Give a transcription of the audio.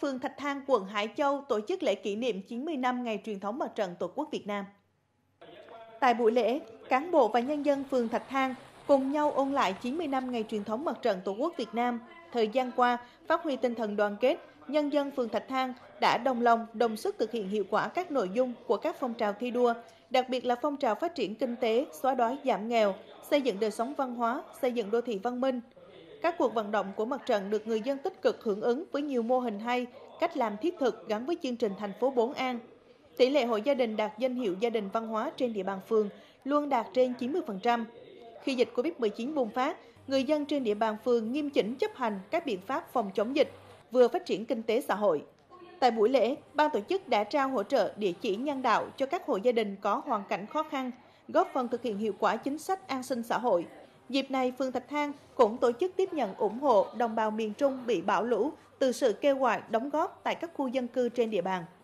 phường Thạch Thang, quận Hải Châu tổ chức lễ kỷ niệm 90 năm ngày truyền thống Mặt trận Tổ quốc Việt Nam. Tại buổi lễ, cán bộ và nhân dân phường Thạch Thang cùng nhau ôn lại 90 năm ngày truyền thống Mặt trận Tổ quốc Việt Nam. Thời gian qua, phát huy tinh thần đoàn kết, nhân dân phường Thạch Thang đã đồng lòng, đồng sức thực hiện hiệu quả các nội dung của các phong trào thi đua, đặc biệt là phong trào phát triển kinh tế, xóa đói giảm nghèo, xây dựng đời sống văn hóa, xây dựng đô thị văn minh. Các cuộc vận động của mặt trận được người dân tích cực hưởng ứng với nhiều mô hình hay, cách làm thiết thực gắn với chương trình thành phố 4 an. Tỷ lệ hộ gia đình đạt danh hiệu gia đình văn hóa trên địa bàn phường luôn đạt trên 90%. Khi dịch Covid-19 bùng phát, người dân trên địa bàn phường nghiêm chỉnh chấp hành các biện pháp phòng chống dịch, vừa phát triển kinh tế xã hội. Tại buổi lễ, ban tổ chức đã trao hỗ trợ địa chỉ nhân đạo cho các hộ gia đình có hoàn cảnh khó khăn, góp phần thực hiện hiệu quả chính sách an sinh xã hội. Dịp này, phường Thạch Thang cũng tổ chức tiếp nhận ủng hộ đồng bào miền Trung bị bão lũ từ sự kêu gọi đóng góp tại các khu dân cư trên địa bàn.